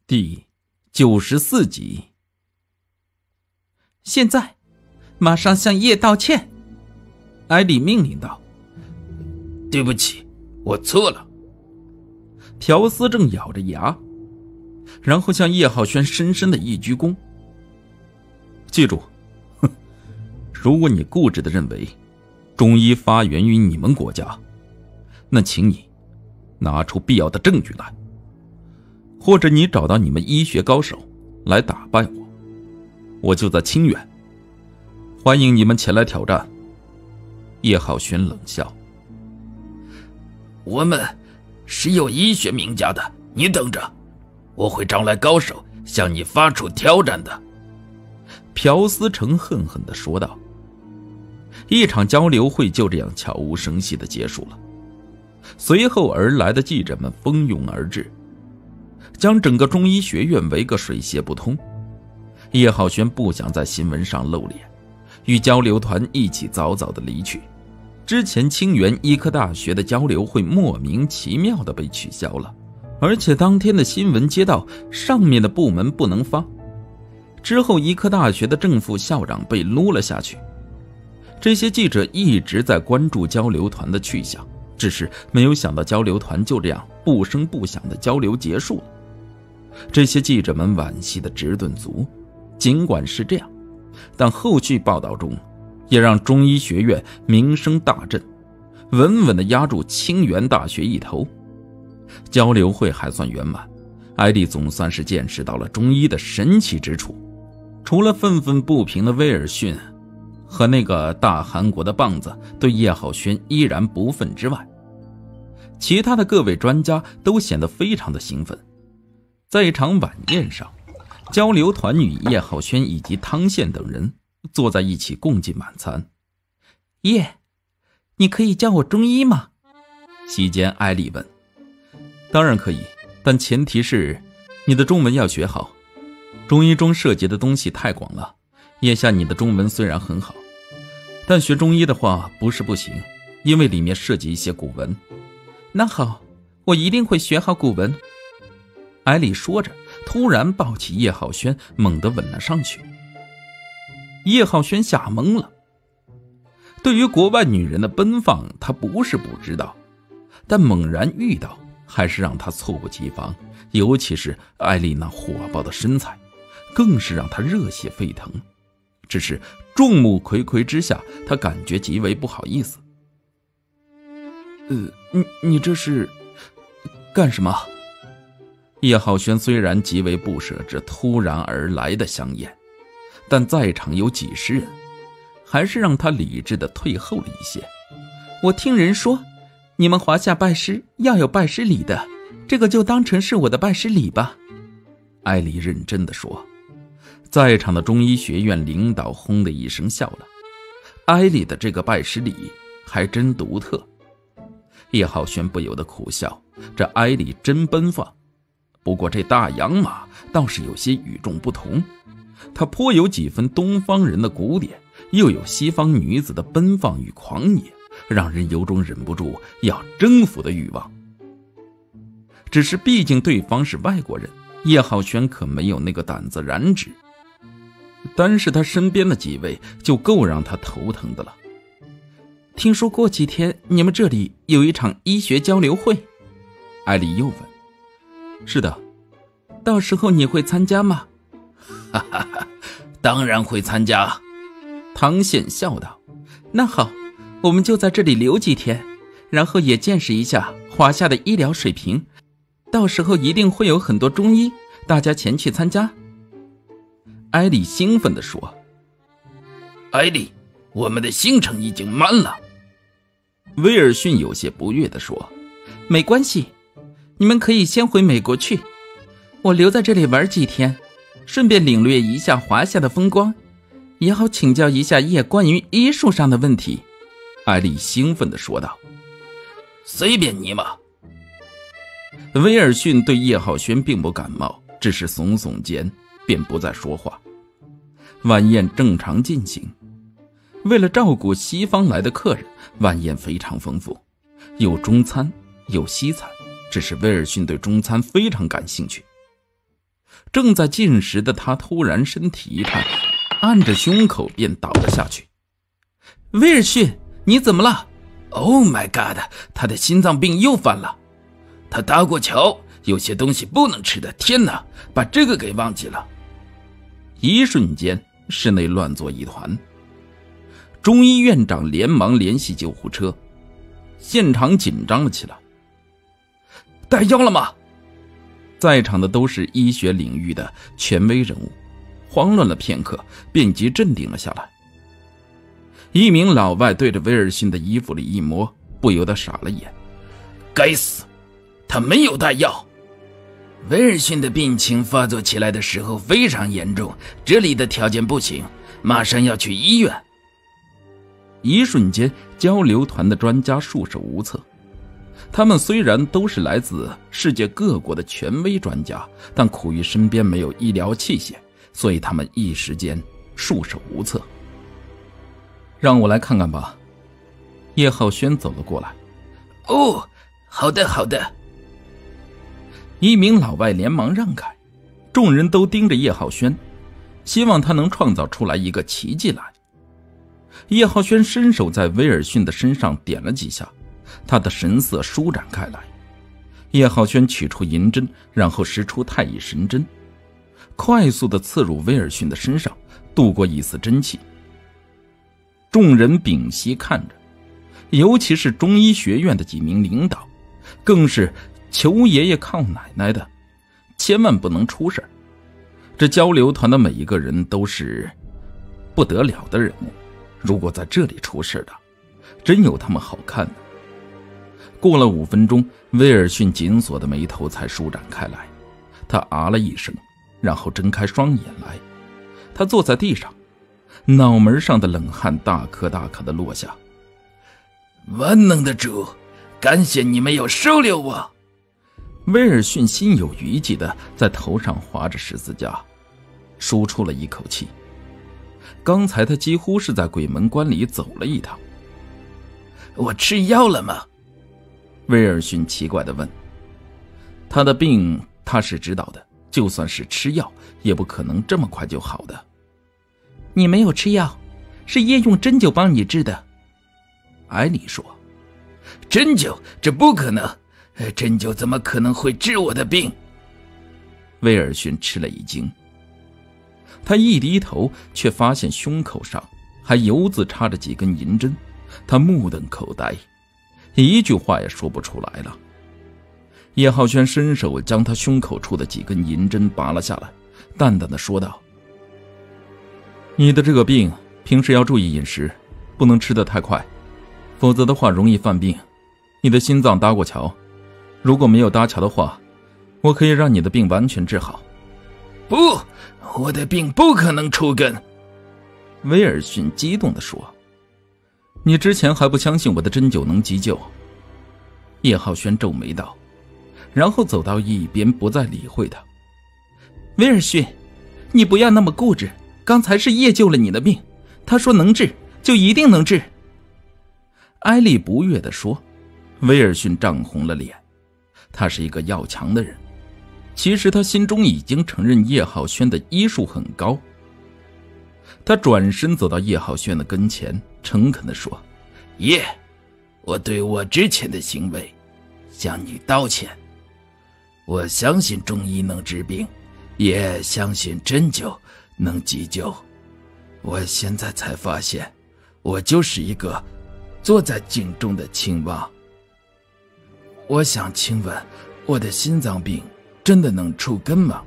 第94集。 现在马上向叶道歉， 艾莉命令道。 对不起，我错了。 朴思正咬着牙，然后向叶浩轩深深的一鞠躬。记住，如果你固执地认为中医发源于你们国家，那请你拿出必要的证据来，或者你找到你们医学高手来打败我，我就在清远，欢迎你们前来挑战。叶浩轩冷笑。 我们是有医学名家的，你等着，我会招来高手向你发出挑战的。 朴思成恨恨地说道。一场交流会就这样悄无声息地结束了。随后而来的记者们蜂拥而至，将整个中医学院围个水泄不通。叶浩轩不想在新闻上露脸，与交流团一起早早地离去。之前清源医科大学的交流会莫名其妙地被取消了，而且当天的新闻接到上面的部门不能发。之后医科大学的正副校长被撸了下去。这些记者一直在关注交流团的去向，只是没有想到交流团就这样不声不响的交流结束了。这些记者们惋惜地直顿足。尽管是这样，但后续报道中也让中医学院名声大振，稳稳地压住清源大学一头。交流会还算圆满，艾莉总算是见识到了中医的神奇之处。除了愤愤不平的威尔逊和那个大韩国的棒子对叶浩轩依然不忿之外，其他的各位专家都显得非常的兴奋。在一场晚宴上，交流团与叶浩轩以及汤宪等人坐在一起共进晚餐。 叶，你可以教我中医吗？ 席间艾莉问。当然可以，但前提是你的中文要学好。中医中涉及的东西太广了，眼下你的中文虽然很好，但学中医的话不是不行，因为里面涉及一些古文。 那好，我一定会学好古文。 艾莉说着，突然抱起叶浩轩，猛地吻了上去。叶浩轩吓懵了。对于国外女人的奔放，他不是不知道，但猛然遇到还是让他猝不及防，尤其是艾莉那火爆的身材，更是让他热血沸腾。只是众目睽睽之下，他感觉极为不好意思。你这是干什么？叶浩轩虽然极为不舍这突然而来的香烟，但在场有几十人，还是让他理智地退后了一些。 我听人说，你们华夏拜师要有拜师礼的，这个就当成是我的拜师礼吧。 艾莉认真地说。在场的中医学院领导轰的一声笑了。艾莉的这个拜师礼还真独特。叶浩轩不由得苦笑，这艾莉真奔放。不过这大洋马倒是有些与众不同，它颇有几分东方人的古典，又有西方女子的奔放与狂野，让人有种忍不住要征服的欲望。只是毕竟对方是外国人，叶浩轩可没有那个胆子染指。单是他身边的几位就够让他头疼的了。 听说过几天你们这里有一场医学交流会？ 艾莉又问。是的。 到时候你会参加吗？ 哈哈哈，当然会参加。 汤宪笑道。 那好，我们就在这里留几天，然后也见识一下华夏的医疗水平，到时候一定会有很多中医，大家前去参加。 艾莉兴奋地说。 艾莉，我们的行程已经满了。 威尔逊有些不悦地说。 没关系，你们可以先回美国去，我留在这里玩几天，顺便领略一下华夏的风光，也好请教一下叶关于医术上的问题。 艾莉兴奋地说道。 随便你嘛。 威尔逊对叶浩轩并不感冒，只是耸耸肩，便不再说话。晚宴正常进行。为了照顾西方来的客人，晚宴非常丰富，有中餐有西餐，只是威尔逊对中餐非常感兴趣。 正在进食的他突然身体一颤，按着胸口便倒了下去。 威尔逊，你怎么了？ Oh my god， 他的心脏病又犯了。他搭过桥，有些东西不能吃的，天哪，把这个给忘记了。 一瞬间，室内乱作一团。中医院长连忙联系救护车，现场紧张了起来。 带药了吗？ 在场的都是医学领域的权威人物，慌乱了片刻，便即镇定了下来。一名老外对着威尔逊的衣服里一摸，不由得傻了眼。 该死，他没有带药。威尔逊的病情发作起来的时候非常严重，这里的条件不行，马上要去医院。 一瞬间，交流团的专家束手无策。他们虽然都是来自世界各国的权威专家，但苦于身边没有医疗器械，所以他们一时间束手无策。让我来看看吧。叶浩轩走了过来。 哦，好的好的。 一名老外连忙让开，众人都盯着叶浩轩，希望他能创造出来一个奇迹来。叶浩轩伸手在威尔逊的身上点了几下，他的神色舒展开来。叶浩轩取出银针，然后施出太乙神针，快速地刺入威尔逊的身上，渡过一丝真气。众人屏息看着，尤其是中医学院的几名领导，更是求爷爷靠奶奶的，千万不能出事。这交流团的每一个人都是不得了的人物，如果在这里出事的，真有他们好看的。过了5分钟，威尔逊紧锁的眉头才舒展开来，他啊了一声，然后睁开双眼来。他坐在地上，脑门上的冷汗大颗大颗的落下。 万能的主，感谢你没有收留我。 威尔逊心有余悸的在头上划着十字架，舒出了一口气。刚才他几乎是在鬼门关里走了一趟。 我吃药了吗？ 威尔逊奇怪地问。他的病他是知道的，就算是吃药也不可能这么快就好的。 你没有吃药，是叶用针灸帮你治的。 艾莉说。 针灸？这不可能，针灸怎么可能会治我的病？ 威尔逊吃了一惊。他一低头，却发现胸口上还油渍插着几根银针，他目瞪口呆，一句话也说不出来了。叶浩轩伸手将他胸口处的几根银针拔了下来，淡淡的说道：你的这个病平时要注意饮食，不能吃得太快，否则的话容易犯病。你的心脏搭过桥，如果没有搭桥的话，我可以让你的病完全治好。 不，我的病不可能除根。 威尔逊激动地说。你之前还不相信我的针灸能急救。叶浩轩皱眉道，然后走到一边不再理会他。 威尔逊，你不要那么固执，刚才是叶救了你的病，他说能治就一定能治。 艾莉不悦地说。威尔逊涨红了脸，他是一个要强的人，其实他心中已经承认叶浩轩的医术很高。他转身走到叶浩轩的跟前，诚恳地说： 叶，我对我之前的行为向你道歉。我相信中医能治病，也相信针灸能急救。我现在才发现，我就是一个坐在井中的青蛙。我想请问，我的心脏病真的能除根吗？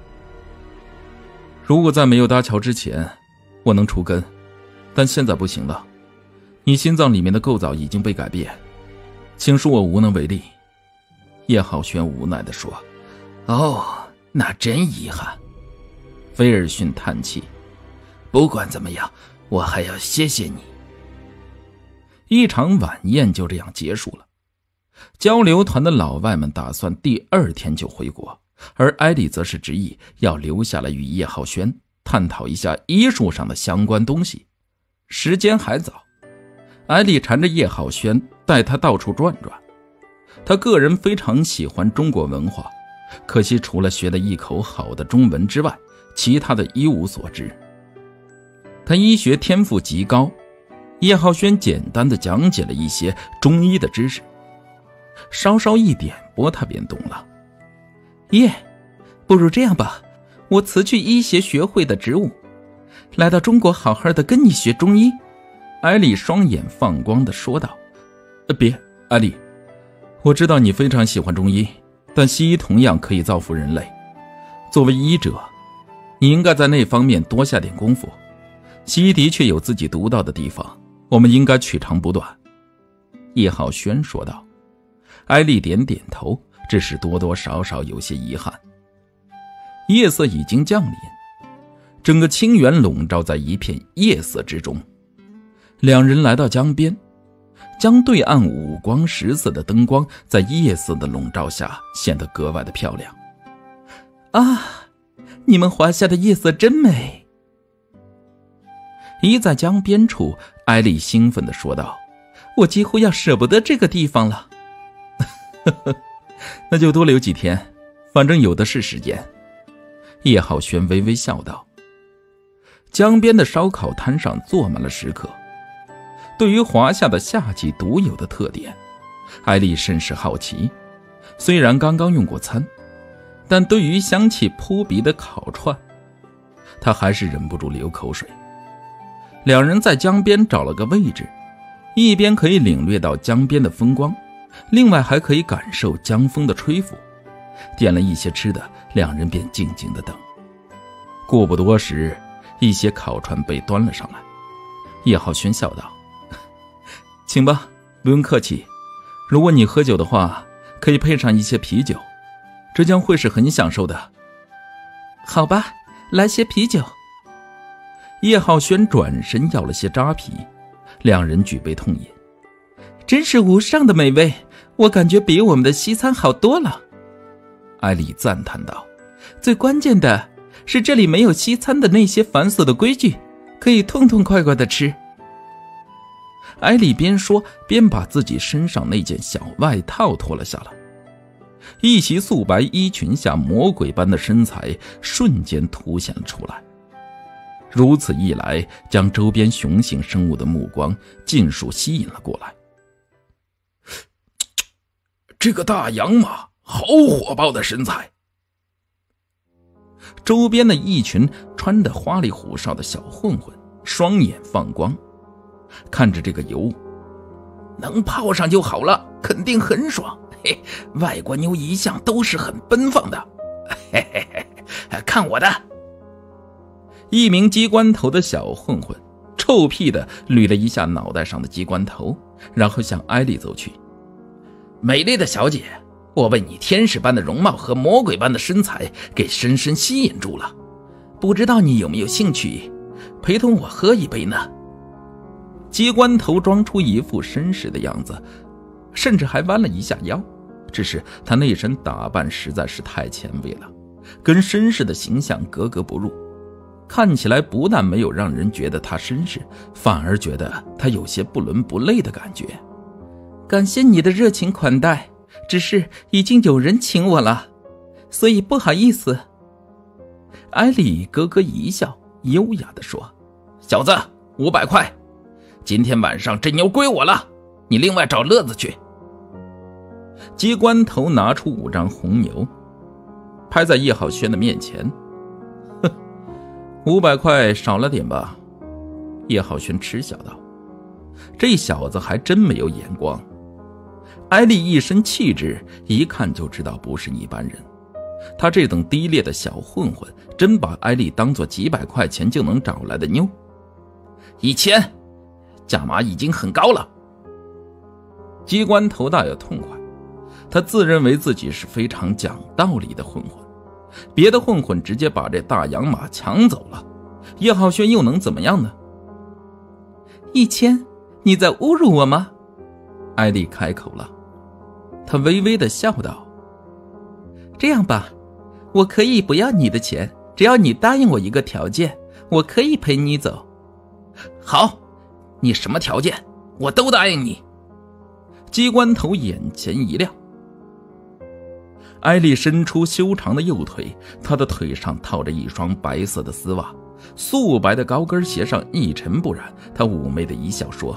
如果在没有搭桥之前，我能除根，但现在不行了。你心脏里面的构造已经被改变，请恕我无能为力。叶浩轩无奈地说。 哦，那真遗憾。 威尔逊叹气。 不管怎么样，我还要谢谢你。 一场晚宴就这样结束了。交流团的老外们打算第2天就回国，而艾莉则是执意要留下来与叶浩轩探讨一下医术上的相关东西。时间还早，艾莉缠着叶浩轩带他到处转转。他个人非常喜欢中国文化， 可惜除了学得一口好的中文之外，其他的一无所知。他医学天赋极高，叶浩轩简单的讲解了一些中医的知识，稍稍一点拨他便懂了。 叶，不如这样吧，我辞去医协学会的职务，来到中国好好的跟你学中医。 艾丽双眼放光的说道。别，艾丽，我知道你非常喜欢中医，但西医同样可以造福人类。作为医者，你应该在那方面多下点功夫。西医的确有自己独到的地方，我们应该取长补短。叶浩轩说道。艾丽点点头，只是多多少少有些遗憾。夜色已经降临，整个清远笼罩在一片夜色之中。两人来到江边，江对岸五光十色的灯光在夜色的笼罩下显得格外的漂亮。 啊，你们华夏的夜色真美。 一在江边处，艾丽兴奋地说道， 我几乎要舍不得这个地方了。 那就多留几天，反正有的是时间。叶浩轩微微笑道。江边的烧烤摊上坐满了食客。对于华夏的夏季独有的特点，艾丽甚是好奇。虽然刚刚用过餐，但对于香气扑鼻的烤串，她还是忍不住流口水。两人在江边找了个位置，一边可以领略到江边的风光，另外还可以感受江风的吹拂。点了一些吃的，两人便静静地等。过不多时，一些烤串被端了上来。叶浩轩笑道，请吧，不用客气。如果你喝酒的话，可以配上一些啤酒，这将会是很享受的。 好吧，来些啤酒。 叶浩轩转身要了些扎啤，两人举杯痛饮。 真是无上的美味，我感觉比我们的西餐好多了。 艾丽赞叹道。 最关键的是这里没有西餐的那些繁琐的规矩，可以痛痛快快的吃。 艾丽边说边把自己身上那件小外套脱了下来，一袭素白衣裙下魔鬼般的身材瞬间凸显了出来。如此一来，将周边雄性生物的目光尽数吸引了过来。这个大洋马好火爆的身材。周边的一群穿得花里胡哨的小混混双眼放光，看着这个油，能泡上就好了，肯定很爽。嘿，外国妞一向都是很奔放的。嘿嘿嘿，看我的！一名鸡冠头的小混混臭屁地捋了一下脑袋上的鸡冠头，然后向艾丽走去。美丽的小姐，我被你天使般的容貌和魔鬼般的身材给深深吸引住了，不知道你有没有兴趣陪同我喝一杯呢？鸡冠头装出一副绅士的样子，甚至还弯了一下腰，只是他那身打扮实在是太前卫了，跟绅士的形象格格不入，看起来不但没有让人觉得他绅士，反而觉得他有些不伦不类的感觉。 感谢你的热情款待，只是已经有人请我了，所以不好意思。 艾丽咯咯一笑，优雅地说，小子，500块，今天晚上这妞归我了，你另外找乐子去。鸡冠头拿出5张红牛，拍在叶浩轩的面前。哼，500块少了点吧？叶浩轩嗤笑道，这小子还真没有眼光。艾丽一身气质，一看就知道不是一般人。他这等低劣的小混混，真把艾丽当作几百块钱就能找来的妞。1000，价码已经很高了。鸡冠头大有痛快，他自认为自己是非常讲道理的混混，别的混混直接把这大洋马抢走了，叶浩轩又能怎么样呢 ？1000，你在侮辱我吗？ 艾丽开口了，她微微地笑道， 这样吧，我可以不要你的钱，只要你答应我一个条件，我可以陪你走。 好，你什么条件我都答应你。鸡冠头眼前一亮。 艾丽伸出修长的右腿，她的腿上套着一双白色的丝袜，素白的高跟鞋上一尘不染。她妩媚的一笑说：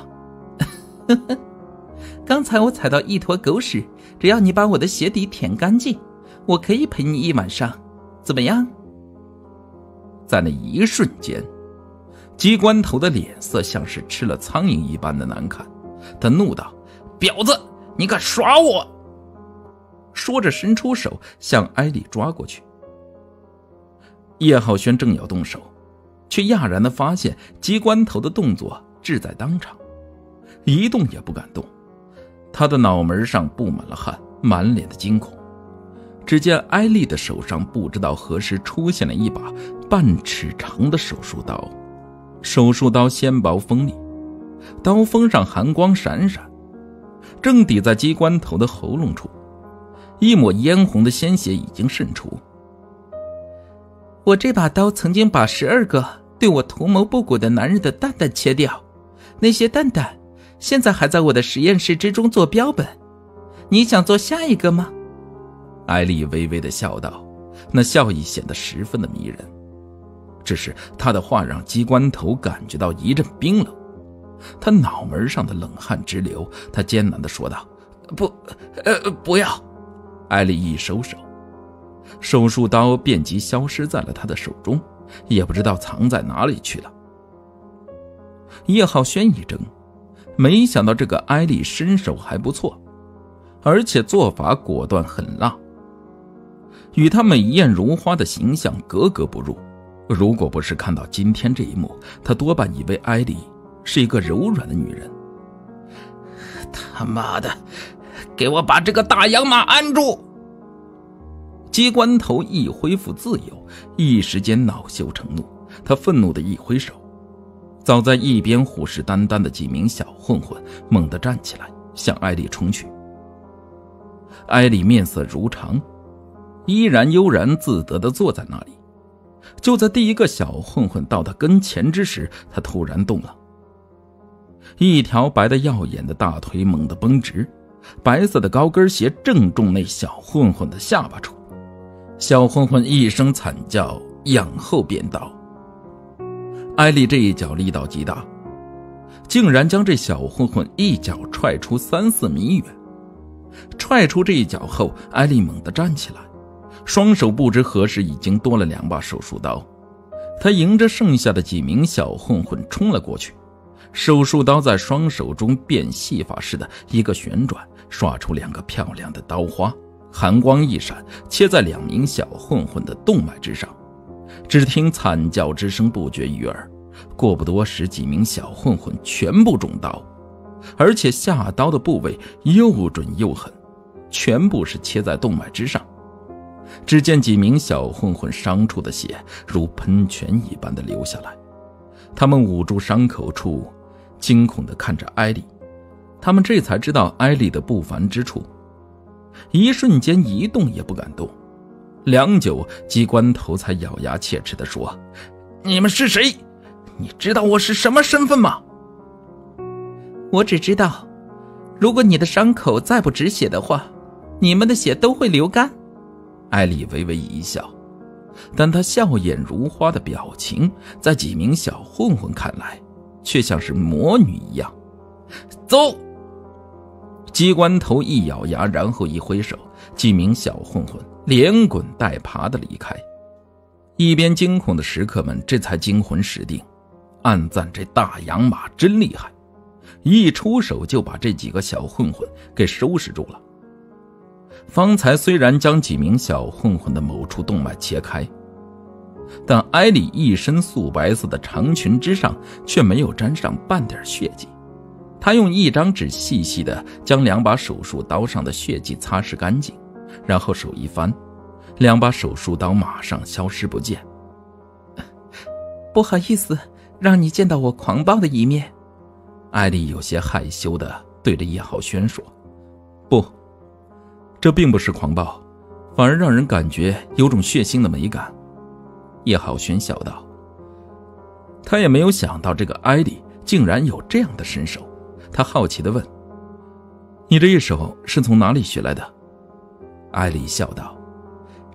刚才我踩到一坨狗屎，只要你把我的鞋底舔干净，我可以陪你一晚上，怎么样？ 在那一瞬间，机关头的脸色像是吃了苍蝇一般的难看，他怒道：婊子，你敢耍我！说着伸出手向艾丽抓过去。叶浩轩正要动手，却讶然地发现机关头的动作志在当场，一动也不敢动。他的脑门上布满了汗，满脸的惊恐。只见艾丽的手上不知道何时出现了一把半尺长的手术刀，手术刀纤薄锋利，刀锋上寒光闪闪，正抵在机关头的喉咙处，一抹嫣红的鲜血已经渗出。 我这把刀曾经把12个对我图谋不轨的男人的蛋蛋切掉，那些蛋蛋现在还在我的实验室之中做标本，你想做下一个吗？ 艾丽微微地笑道，那笑意显得十分的迷人。只是她的话让机关头感觉到一阵冰冷，他脑门上的冷汗直流，他艰难地说道：不要。艾丽一收手，手术刀便即消失在了他的手中，也不知道藏在哪里去了。叶浩轩一怔，没想到这个艾丽身手还不错，而且做法果断狠辣，与她美艳如花的形象格格不入。如果不是看到今天这一幕，他多半以为艾丽是一个柔软的女人。 他妈的，给我把这个大洋马按住！ 机关头一恢复自由，一时间恼羞成怒，他愤怒地一挥手，早在一边虎视眈眈的几名小混混猛地站起来，向艾丽冲去。艾丽面色如常，依然悠然自得地坐在那里。就在第一个小混混到他跟前之时，他突然动了，一条白的耀眼的大腿猛地绷直，白色的高跟鞋正中那小混混的下巴处。小混混一声惨叫，仰后便倒。艾丽这一脚力道极大，竟然将这小混混一脚踹出3-4米远。踹出这一脚后，艾丽猛地站起来，双手不知何时已经多了2把手术刀。他迎着剩下的几名小混混冲了过去，手术刀在双手中变戏法似的一个旋转，刷出2个漂亮的刀花，寒光一闪，切在2名小混混的动脉之上。只听惨叫之声不绝于耳，过不多时，几名小混混全部中刀，而且下刀的部位又准又狠，全部是切在动脉之上。只见几名小混混伤处的血如喷泉一般的流下来，他们捂住伤口处，惊恐地看着艾丽。他们这才知道艾丽的不凡之处，一瞬间一动也不敢动。良久，机关头才咬牙切齿地说：你们是谁？你知道我是什么身份吗？ 我只知道，如果你的伤口再不止血的话，你们的血都会流干。 艾丽微微一笑，但她笑靥如花的表情在几名小混混看来却像是魔女一样。走！机关头一咬牙，然后一挥手，几名小混混连滚带爬地离开。一边惊恐的食客们这才惊魂始定，暗赞这大洋马真厉害，一出手就把这几个小混混给收拾住了。方才虽然将几名小混混的某处动脉切开，但艾丽一身素白色的长裙之上却没有沾上半点血迹。她用一张纸细细地将2把手术刀上的血迹擦拭干净，然后手一翻，2把手术刀马上消失不见。 不好意思，让你见到我狂暴的一面。 艾丽有些害羞地对着叶浩轩说：不，这并不是狂暴，反而让人感觉有种血腥的美感。叶浩轩笑道。他也没有想到这个艾丽竟然有这样的身手，他好奇地问：你这一手是从哪里学来的？艾丽笑道：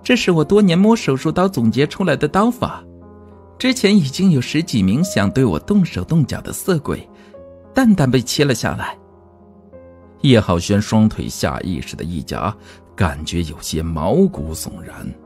这是我多年摸手术刀总结出来的刀法。之前已经有10几名想对我动手动脚的色鬼，蛋蛋被切了下来。 叶浩轩双腿下意识的一夹，感觉有些毛骨悚然。